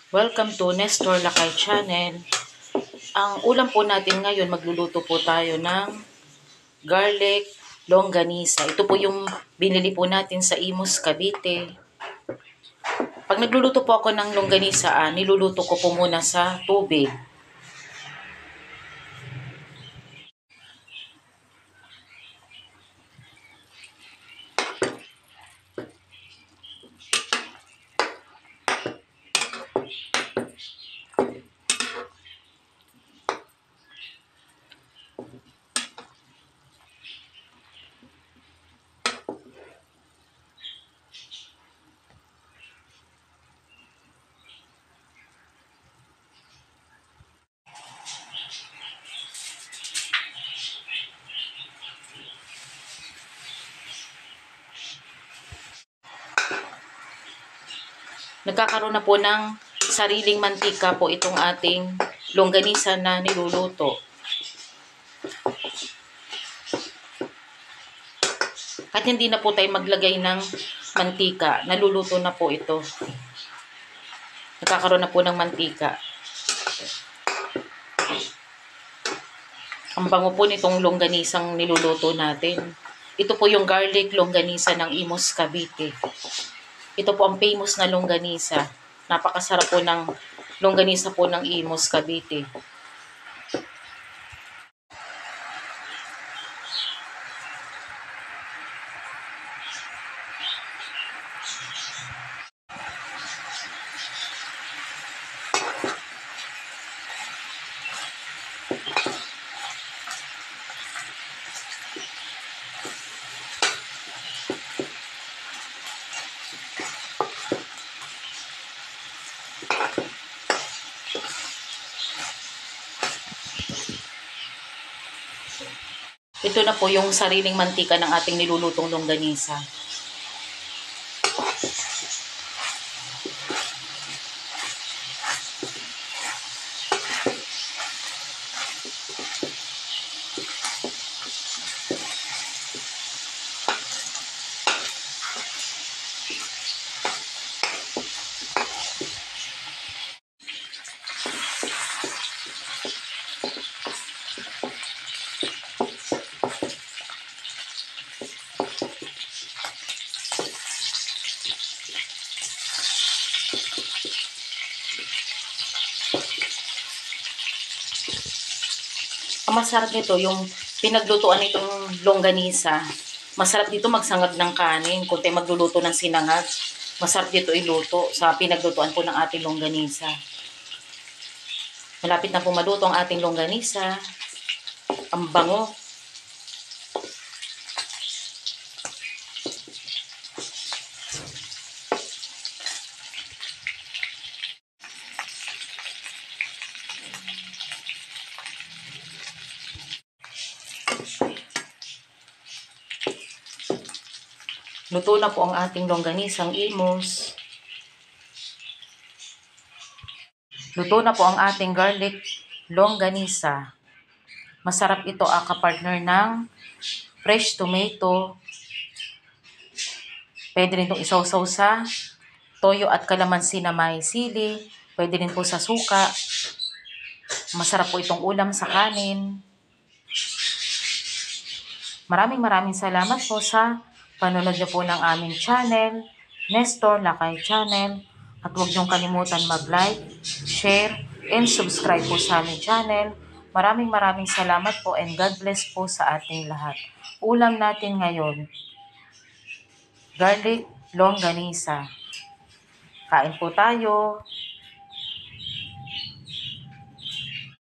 Welcome to Nestor Lakay Channel. Ang ulam po natin ngayon, magluluto po tayo ng garlic longganisa. Ito po yung binili po natin sa Imus, Cavite. Pag nagluluto po ako ng longganisa, niluluto ko po muna sa tubig. Nagkakaroon na po ng sariling mantika po itong ating longganisa na niluluto. Kahit hindi na po tayo maglagay ng mantika, naluluto na po ito. Nagkakaroon na po ng mantika. Ang bango po nitong longganisang niluluto natin. Ito po yung garlic longganisa ng Imus, Cavite. Ito po ang famous na longganisa. Napakasarap po ng longganisa po ng Imus, Cavite. Ito na po yung sariling mantika ng ating nilulutong longganisa. Ang masarap nito, yung pinaglutuan nitong longganisa. Masarap dito magsangag ng kanin, kung tayo magluluto ng sinangag. Masarap dito iluto sa pinaglutuan po ng ating longganisa. Malapit na po maluto ang ating longganisa. Ang bango. Luto na po ang ating longganisang Imus. Luto na po ang ating garlic longganisa. Masarap ito kapartner ng fresh tomato. Pwede rin itong isawsaw sa toyo at kalamansi na may sili. Pwede rin po sa suka. Masarap po itong ulam sa kanin. Maraming salamat po sa panonood niyo po ng aming channel, Nestor Lakay Channel. At huwag niyong kalimutan mag-like, share, and subscribe po sa aming channel. Maraming salamat po and God bless po sa ating lahat. Ulam natin ngayon, garlic longganisa. Kain po tayo.